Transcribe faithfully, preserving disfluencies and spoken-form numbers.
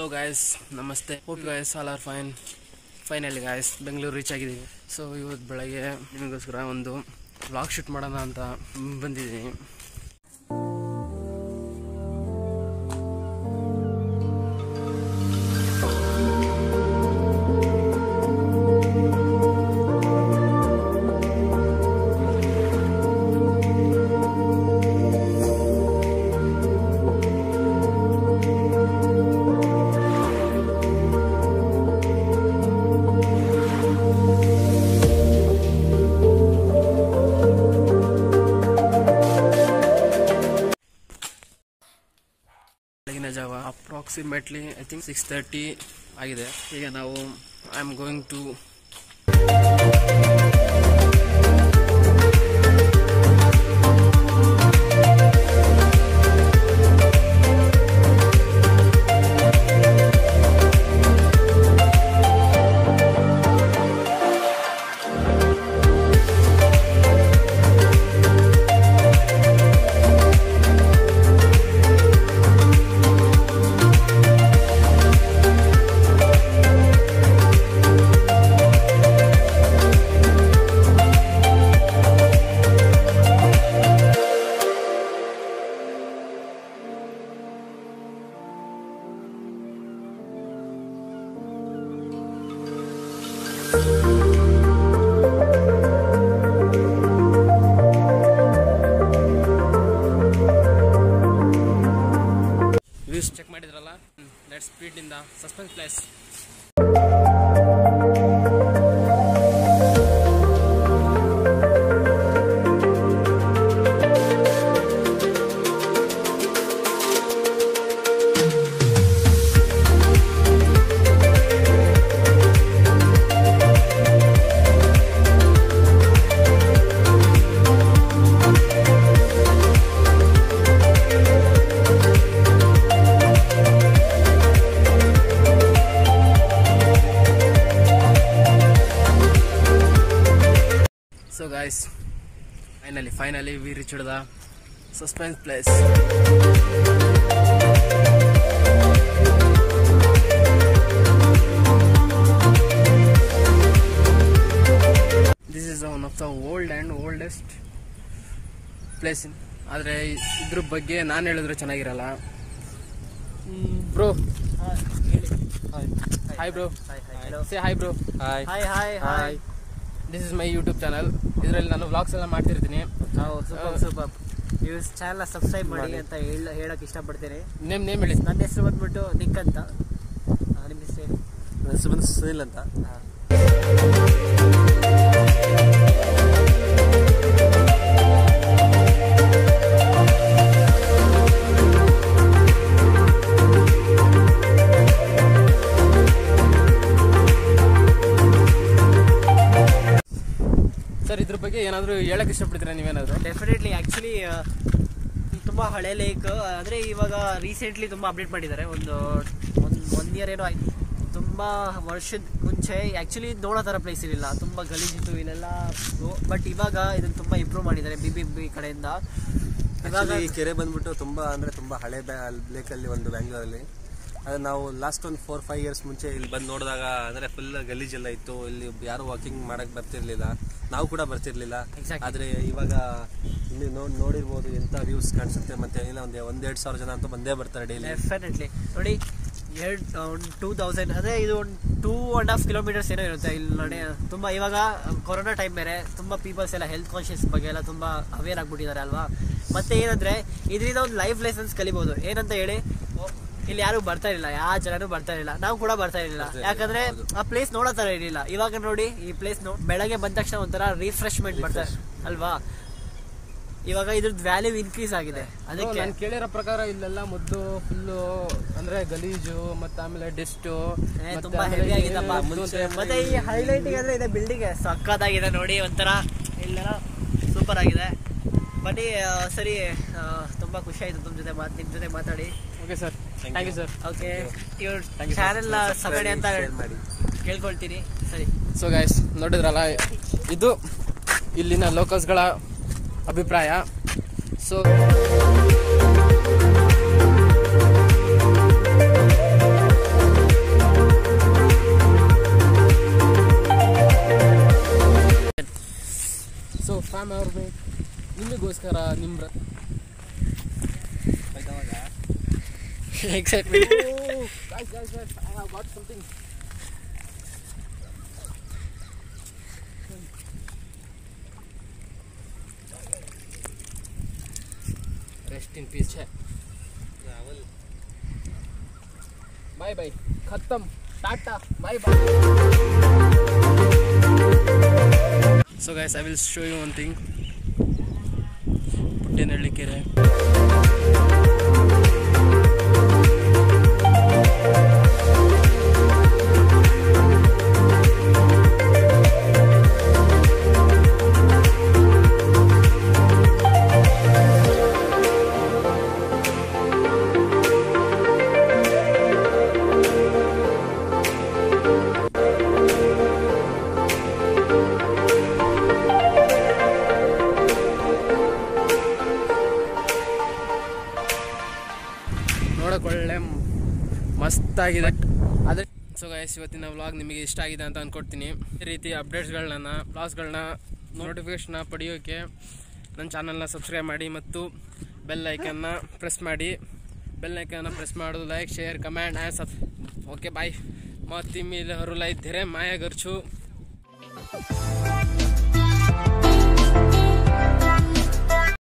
Hello guys, namaste. Hope you guys all are fine. Finally guys, Bengaluru reach ಆಗಿದ್ದೀವಿ. So ಇವತ್ತು ಬೆಳಗ್ಗೆ ನಿಮಗೋಸ್ಕರ ಒಂದು ವ್ಲಾಗ್ ಶೂಟ್ ಮಾಡೋಣ ಅಂತ ಬಂದಿದ್ದೀನಿ. Java approximately I think six thirty ಆಗಿದೆ. ಈಗ ನಾವು I am going to views check ಮಾಡಿದ್ರಲ್ಲ. Let's speed in the suspense place. So guys, finally, finally we reached the suspense place. This is one of the old and oldest place. ಆದರೆ ಇದ್ರ ಬಗ್ಗೆ ನಾನು ಹೇಳಿದ್ರೆ ಚೆನ್ನಾಗಿರಲ್ಲ. Bro hi bro. Say hi bro. Hi hi hi. This is my YouTube channel. ಇದರಲ್ಲಿ ನಾನು vlogs ಎಲ್ಲ ಮಾಡ್ತಿರ್ತೀನಿ. ನಾವು ಸೂಪರ್ ಸೂಪರ್ ನೀವು ಚಾನಲ್ ಸಬ್ಸ್ಕ್ರೈಬ್ ಮಾಡಿ ಅಂತ ಹೇಳ ಹೇಳಕ್ಕೆ ಇಷ್ಟಪಡ್ತೀನಿ. ನೇಮ್ ನೇಮ್ ಹೇಳಿ. ನನ್ನ ಹೆಸರು ಬಂದ್ಬಿಟ್ಟು ನಿಕ್ ಅಂತ. ನಿಮ್ಮ ಹೆಸರು ಹೇಳಿ. ನನ್ನ ಹೆಸರು ಬಂದು ಸುನಿಲ್ ಅಂತ. ಸರ್ ಇದ್ರ ಬಗ್ಗೆ ಏನಾದರೂ ಹೇಳಕ್ಕೆ ಇಷ್ಟಪಡ್ತೀರಾ ನೀವೇನಾದರೂ? ಡೆಫಿನೆಟ್ಲಿ. ಆ್ಯಕ್ಚುಲಿ ತುಂಬ ಹಳೆ ಲೇಕ್ ಅಂದರೆ ಇವಾಗ ರೀಸೆಂಟ್ಲಿ ತುಂಬ ಅಪ್ಡೇಟ್ ಮಾಡಿದ್ದಾರೆ. ಒಂದು ಒಂದು ಒನ್ ಇಯರ್ ಏನೋ ಆಯ್ತು. ತುಂಬ ವರ್ಷದ ಮುಂಚೆ ಆ್ಯಕ್ಚುಲಿ ನೋಡೋ ಥರ ಪ್ಲೇಸ್ ಇರಲಿಲ್ಲ, ತುಂಬ ಗಲೀಜಿತ್ತು ಇಲ್ಲೆಲ್ಲ. ಬಟ್ ಇವಾಗ ಇದನ್ನು ತುಂಬ ಇಂಪ್ರೂವ್ ಮಾಡಿದ್ದಾರೆ ಬಿ ಬಿ ಬಿ ಕಡೆಯಿಂದ. ಇವಾಗ ಈ ಕೆರೆ ಬಂದ್ಬಿಟ್ಟು ತುಂಬ ಅಂದರೆ ತುಂಬ ಹಳೆ ಲೇಕಲ್ಲಿ ಒಂದು ಬ್ಯಾಂಗ್ಳೂರಲ್ಲಿ. ಅದು ನಾವು ಲಾಸ್ಟ್ ಒಂದು ಫೋರ್ ಫೈವ್ ಇಯರ್ಸ್ ಮುಂಚೆ ಇಲ್ಲಿ ಬಂದು ನೋಡಿದಾಗ ಅಂದರೆ ಫುಲ್ ಗಲೀಜೆಲ್ಲ ಇತ್ತು. ಇಲ್ಲಿ ಯಾರು ವಾಕಿಂಗ್ ಮಾಡಕ್ಕೆ ಬರ್ತಿರ್ಲಿಲ್ಲ, ನಾವು ಕೂಡ ಬರ್ತಿರ್ಲಿಲ್ಲ. ಆದರೆ ಇವಾಗ ಇಲ್ಲಿ ನೋಡಿ ನೋಡಿರ್ಬೋದು ಎಂಥ ವ್ಯೂಸ್ ಕಾಣಿಸುತ್ತೆ. ಮತ್ತೆ ಇಲ್ಲ ಒಂದು ಒಂದೆರಡು ಸಾವಿರ ಜನ ಅಂತೂ ಬಂದೇ ಬರ್ತಾರೆ ಡೈಲಿ. ಡೆಫಿನೆಟ್ಲಿ. ನೋಡಿ ಎರಡು ಒಂದು ಟೂ ತೌಸಂಡ್ ಅಂದರೆ ಇದು ಒಂದು ಟೂ ಆ್ಯಂಡ್ ಹಾಫ್ ಕಿಲೋಮೀಟರ್ಸ್ ಏನೋ ಇರುತ್ತೆ ಇಲ್ಲಿ ನೋಡಿ. ತುಂಬ ಇವಾಗ ಕೊರೋನಾ ಟೈಮ್ ಬೇರೆ, ತುಂಬ ಪೀಪಲ್ಸ್ ಎಲ್ಲ ಹೆಲ್ತ್ ಕಾನ್ಷಿಯಸ್ ಬಗ್ಗೆ ಎಲ್ಲ ತುಂಬ ಅವೇರ್ ಆಗಿಬಿಟ್ಟಿದ್ದಾರೆ ಅಲ್ವಾ. ಮತ್ತು ಏನಂದರೆ ಇದರಿಂದ ಒಂದು ಲೈಫ್ ಲೆಸನ್ಸ್ ಕಲಿಬೋದು. ಏನಂತ ಹೇಳಿ, ಇಲ್ಲಿ ಯಾರು ಬರ್ತಾ ಇರಲಿಲ್ಲ, ಯಾವ ಜನನೂ ಬರ್ತಾ ಇರಲಿಲ್ಲ, ನಾವು ಕೂಡ ಬರ್ತಾ ಇರಲಿಲ್ಲ. ಯಾಕಂದ್ರೆ ಆ ಪ್ಲೇಸ್ ನೋಡೋ ತರ ಇರಲಿಲ್ಲ. ಇವಾಗ ನೋಡಿ ಈ ಪ್ಲೇಸ್ ನೋ ಬೆಳಗ್ಗೆ ಬಂದ ತಕ್ಷಣ ಒಂಥರ ರಿಫ್ರೆಶ್ಮೆಂಟ್ ಬರ್ತಾರೆ ಅಲ್ವಾ. ಇವಾಗ ಇದ್ರದ್ದು ವ್ಯಾಲ್ಯೂ ಇನ್ಕ್ರೀಸ್ ಆಗಿದೆ. ಅದಕ್ಕೆ ನಾನು ಕೇಳಿರೋ ಪ್ರಕಾರ ಇಲ್ಲೆಲ್ಲ ಮೊದಲು ಫುಲ್ಲು ಅಂದ್ರೆ ಗಲೀಜು ಮತ್ತೆ ಆಮೇಲೆ ಡೆಸ್ಟ್ ತುಂಬಾ ಹೆವಿ ಆಗಿದಪ್ಪ. ಮತ್ತೆ ಈ ಹೈಲೈಟ್ ಅಂದ್ರೆ ಇದೆ ಬಿಲ್ಡಿಂಗ್ ಸಕ್ಕತ್ತಾಗಿದೆ ನೋಡಿ, ಒಂಥರ ಇಲ್ಲೆಲ್ಲ ಸೂಪರ್ ಆಗಿದೆ. ಬನ್ನಿ ಸರಿ, ತುಂಬಾ ಖುಷಿ ಆಯ್ತು ನಿಮ್ಮ ಜೊತೆ ಮಾತು ನಿಮ್ಮ ಜೊತೆ ಮಾತಾಡಿ. Okay sir, thank you sir. Okay, ಇವ್ರ ಚಾನೆಲ್ ಸಬ್ಸ್ಕ್ರೈಬ್ ಅಂತ ಕೇಳ್ಕೊಳ್ತೀನಿ. ಸರಿ. ಸೊ ಗೈಸ್ ನೋಡಿದ್ರಲ್ಲ, ಇದು ಇಲ್ಲಿನ ಲೋಕಲ್ಸ್ಗಳ ಅಭಿಪ್ರಾಯ. ಸೊ ಬರ್ಬೇಕು ನಿಮಗೋಸ್ಕರ ನಿಮ್ಮ excitement. guys guys guys I have got something. Rest in peace है. बाय बाय खत्म tata bye bye. So guys, I will show you one thing. Puttenahalli ಕೆರೆ. ಒಳ್ಳೆ ಮಸ್ತಾಗಿದೆ ಅದೇ. ಸೊ ಗೈಸ್, ಇವತ್ತಿನ ವ್ಲಾಗ್ ನಿಮಗೆ ಇಷ್ಟ ಆಗಿದೆ ಅಂತ ಅಂದ್ಕೊಡ್ತೀನಿ. ಈ ರೀತಿ ಅಪ್ಡೇಟ್ಸ್ಗಳನ್ನ ವ್ಲಾಗ್ಸ್ಗಳನ್ನ ನೋಟಿಫಿಕೇಷನ್ನ ಪಡೆಯೋಕ್ಕೆ ನನ್ನ ಚಾನಲ್ನ ಸಬ್ಸ್ಕ್ರೈಬ್ ಮಾಡಿ ಮತ್ತು ಬೆಲ್ ಐಕನ್ನ ಪ್ರೆಸ್ ಮಾಡಿ. ಬೆಲ್ ಐಕನ್ನ ಪ್ರೆಸ್ ಮಾಡೋದು, like share comment and sub. Okay bye. ಮತ್ತು ಮೇಲೆ ಹರುಲ ಇದ್ದರೆ ಮಾಯ ಗರ್ಚು.